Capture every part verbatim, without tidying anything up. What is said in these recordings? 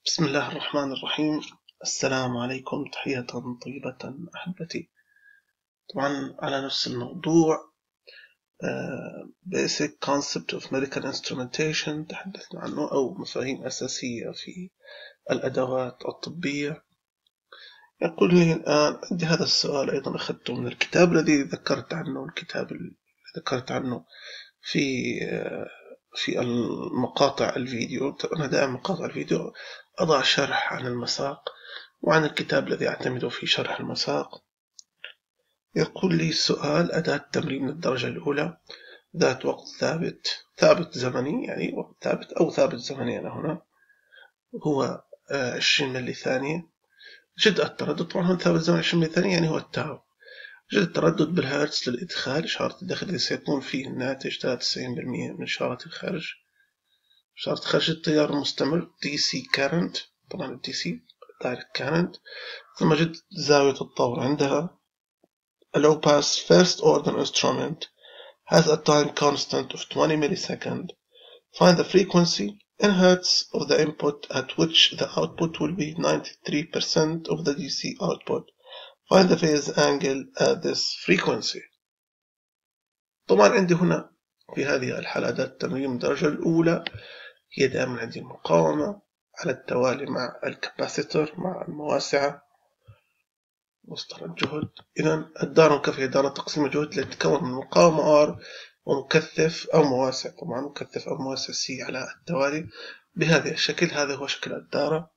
بسم الله الرحمن الرحيم. السلام عليكم، تحية طيبة أحبتي. طبعا على نفس الموضوع uh, Basic Concept of Medical Instrumentation تحدثنا عنه، أو مفاهيم أساسية في الأدوات الطبية. يقول لي الآن عندي هذا السؤال أيضا أخذته من الكتاب الذي ذكرت عنه الكتاب الذي ذكرت عنه في في المقاطع الفيديو. أنا دائما مقاطع الفيديو أضع شرح عن المساق وعن الكتاب الذي أعتمده في شرح المساق. يقول لي السؤال: أداة تمرين من الدرجة الأولى ذات وقت ثابت ثابت زمني، يعني وقت ثابت أو ثابت زمني أنا هنا هو عشرين ملي ثانية. جد التردد، طبعا هو ثابت زمني عشرين ملي ثانية يعني هو التاو. جد التردد بالهرتز للإدخال، إشارة الدخل الذي سيكون فيه الناتج ثلاثة وتسعين بالمئة من إشارة الخارج. إشارة خارج التيار المستمر دي سي current، طبعا الدي سي direct current. ثم جد زاوية الطور عندها. A low pass first order instrument has a time constant of twenty milliseconds. Find the frequency in hertz of the input at which the output will be ninety-three percent of the D C output. Find the phase angle at this frequency. طبعا عندي هنا في هذه الحالة أداة تمرين من الدرجة الأولى هي دائما عندي المقاومة على التوالي مع الكاباسيتور مع المواسعة مصدر الجهد. إذا الدارة مكافئة دارة تقسيم الجهد التي تتكون من مقاومة R ومكثف أو مواسع، طبعا مكثف أو مواسع C على التوالي بهذا الشكل. هذا هو شكل الدارة.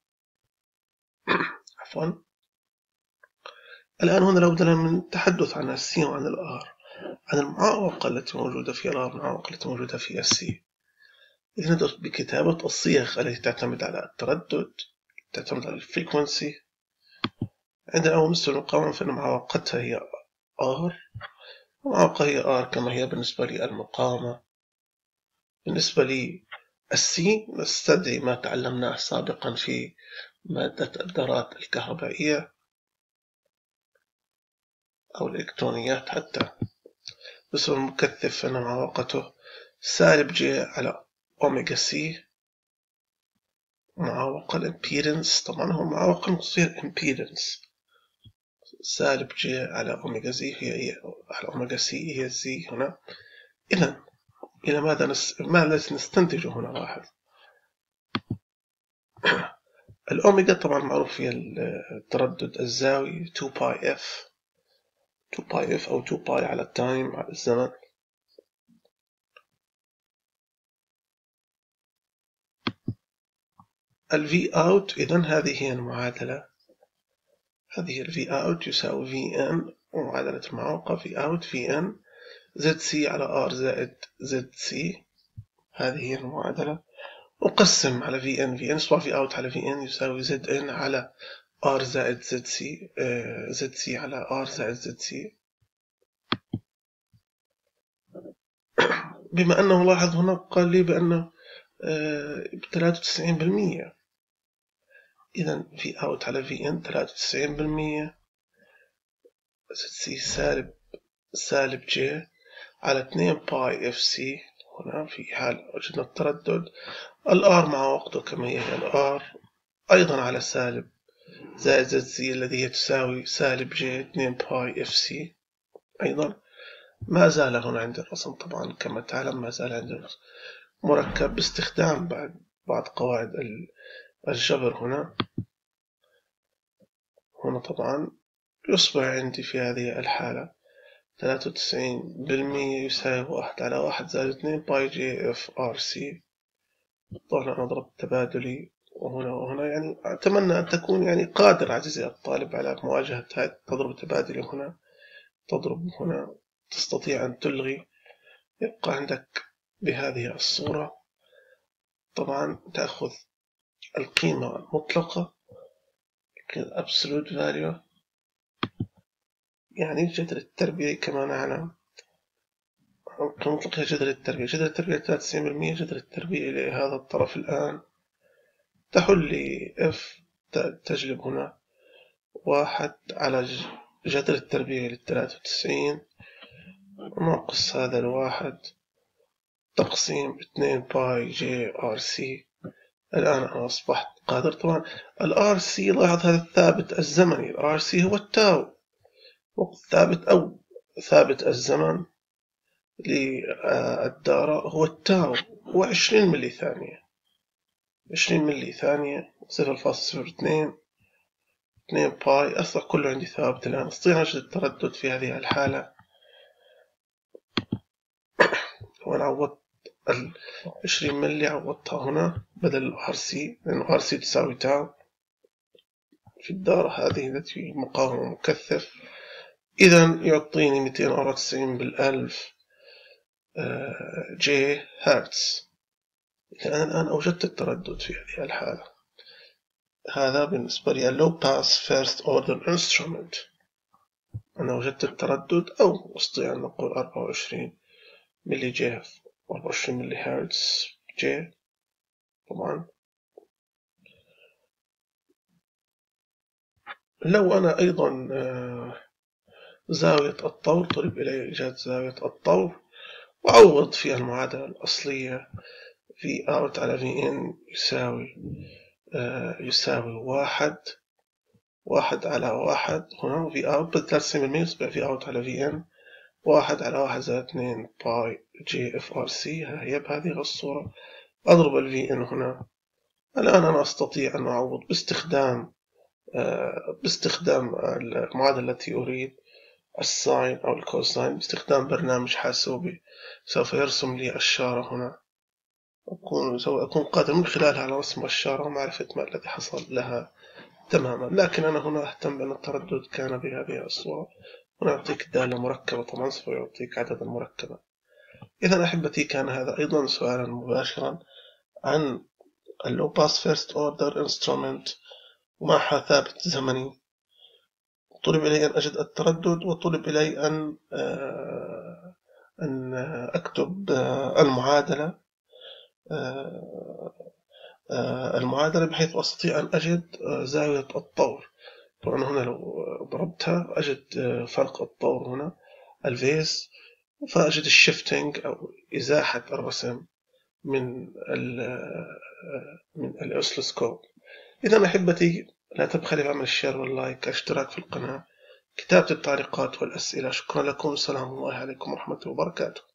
عفوا. الآن هنا لابد من التحدث عن الC وعن الR، عن المعوقة التي موجودة في الR والمعوقة التي موجودة في الC. إذا ندرس بكتابة الصيغ التي تعتمد على التردد، تعتمد على الفريكونسي. عندنا أول مثل المقاومة فإن معوقتها هي R، المعوقة هي R كما هي بالنسبة للمقاومة. بالنسبة لي السي نستدعي ما تعلمناه سابقا في مادة الذرات الكهربائية أو الإلكترونيات حتى. بالنسبة للمكثف فإن معوقته سالب جي على أوميجا سي. معوقة الإمبيدنس طبعا هو معوقة مصير إمبيدنس، سالب جي على أوميجا زي هي, هي على أوميجا سي هي زي هنا. إذن إلى ماذا نس... ما الذي نستنتجه هنا؟ لاحظ الأوميجا طبعا معروف هي التردد الزاوي تو باي إف تو باي إف أو تو باي على التايم على الزمن. ال V out إذن هذه هي المعادلة، هذه ال V out يساوي V N ومعادلة المعوقة V out V N Z C على R زائد Z C. هذه هي المعادلة. أقسم على V N V N سواء V out على V N يساوي Z N على R زائد Z C Z C على R زائد Z C. بما أنه لاحظ هنا قال لي بأنه ثلاثة وتسعين بالمئة، إذن V out على V N ثلاثة وتسعين بالمئة Z C سالب سالب J على اثنين باي إف سي. هنا في حال وجدنا التردد الآر مع وقته كما هي الآر أيضا على سالب زائد زد سي الذي هي تساوي سالب جي اثنين باي إف سي. أيضا ما زال هنا عندي الرسم طبعا كما تعلم، ما زال عندي الرسم مركب باستخدام بعد بعض قواعد الجبر. هنا هنا طبعا يصبح عندي في هذه الحالة ثلاثة وتسعين بالمئة يساوي واحد على واحد زائد اثنين باي جي اف ار سي. طبعا نضرب التبادلي وهنا وهنا، يعني أتمنى أن تكون يعني قادر عزيزي الطالب على مواجهة هذا. تضرب التبادلي هنا، تضرب هنا، تستطيع أن تلغي، يبقى عندك بهذه الصورة. طبعا تأخذ القيمة المطلقة الأبسولوت فاليو، يعني جذر التربيع كما نعلم. المطلق هي جذر التربيع، جذر التربيع ثلاثة وتسعين بالمئة جذر التربيع لهذا الطرف الآن تحل لي F تجلب هنا واحد على جذر التربيع للثلاثة وتسعين ناقص هذا الواحد تقسيم اثنين باي جي ار سي الآن أنا أصبحت قادر. طبعا ال آر سي لاحظ هذا الثابت الزمني، ال آر سي هو التاو، وقت ثابت أو ثابت الزمن للدارة هو التاو، هو عشرين ملي ثانية، عشرين ملي ثانية، صفر فاصلة صفر اثنين اثنين باي، أصبح كله عندي ثابت. الآن أستطيع أجد التردد في هذه الحالة، وأنا عوضت ال عشرين ملي عوضتها هنا بدل ال آر سي، لأن آر سي تساوي تاو في الدارة هذه التي مقاومة مكثف. إذا يعطيني مئتين وأربعة وتسعين بالألف جي هرتز. إذا أنا الآن أوجدت التردد في هذه الحالة. هذا بالنسبة لي low pass first order instrument. أنا وجدت التردد، أو أستطيع أن نقول أربعة وعشرين ملي جي، أربعة وعشرين ملي هرتز جي. طبعا لو أنا أيضا زاوية الطور، طلب إلي إيجاد زاوية الطور، وأعوض في المعادلة الأصلية في اوت على في ان يساوي آه يساوي واحد واحد على واحد هنا، في اوت بثلاثين بالمئة يصبح في اوت على في ان واحد على واحد زائد اثنين باي جي اف ار سي. هي بهذه الصورة. أضرب ال في ان هنا. الآن أنا أستطيع أن أعوض باستخدام آه باستخدام المعادلة التي أريد، الساين أو الكوساين، باستخدام برنامج حاسوبي سوف يرسم لي الشارة هنا. أكون سوف أكون قادر من خلالها على رسم الشارة ومعرفة ما الذي حصل لها تماما. لكن أنا هنا أهتم بأن التردد كان بهذه الصورة. هنا يعطيك دالة مركبة، طبعا سوف يعطيك عددا مركبا. إذا أحبتي كان هذا أيضا سؤالا مباشرا عن اللو باس فيرست أوردر انسترومنت ومعها ثابت زمني. طلب إلي أن أجد التردد، وطلب إلي أن أن أكتب المعادلة المعادلة بحيث أستطيع أن أجد زاوية الطور. طبعا هنا لو ضربتها أجد فرق الطور هنا الفيز، فأجد الشيفتنج أو إزاحة الرسم من ال من الأوسلوسكوب. إذا أحبتي لا تبخلي بعمل الشير واللايك، الاشتراك في القناة، كتابة التعليقات والأسئلة. شكرا لكم، سلام الله عليكم ورحمة الله وبركاته.